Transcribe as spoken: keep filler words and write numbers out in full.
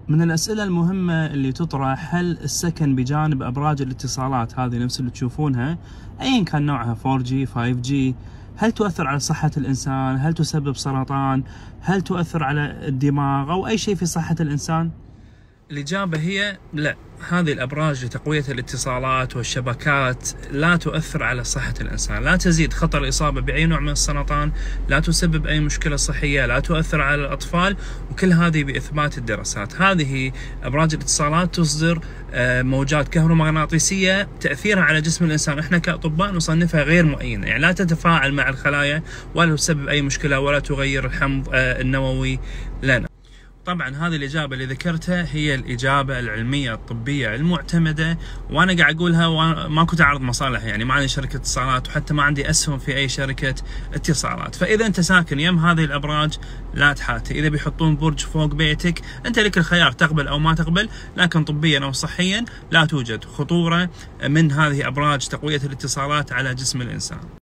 من الأسئلة المهمة اللي تطرح: هل السكن بجانب أبراج الاتصالات هذه نفس اللي تشوفونها أيا كان نوعها فور جي فايف جي هل تؤثر على صحة الإنسان؟ هل تسبب سرطان؟ هل تؤثر على الدماغ أو أي شيء في صحة الإنسان؟ الإجابة هي لا. هذه الأبراج لتقوية الاتصالات والشبكات لا تؤثر على صحة الإنسان، لا تزيد خطر الإصابة بأي نوع من السرطان، لا تسبب أي مشكلة صحية، لا تؤثر على الأطفال، وكل هذه بإثبات الدراسات. هذه أبراج الاتصالات تصدر موجات كهرومغناطيسية تأثيرها على جسم الإنسان إحنا كأطباء نصنفها غير مؤينة، يعني لا تتفاعل مع الخلايا ولا تسبب أي مشكلة ولا تغير الحمض النووي لنا. طبعا هذه الإجابة اللي ذكرتها هي الإجابة العلمية الطبية المعتمدة، وأنا قاعد أقولها وما كنت أعرض مصالح، يعني ما عندي شركة اتصالات وحتى ما عندي أسهم في أي شركة اتصالات. فإذا أنت ساكن يم هذه الأبراج لا تحاتي، إذا بيحطون برج فوق بيتك أنت لك الخيار تقبل أو ما تقبل، لكن طبيا أو صحيا لا توجد خطورة من هذه أبراج تقوية الاتصالات على جسم الإنسان.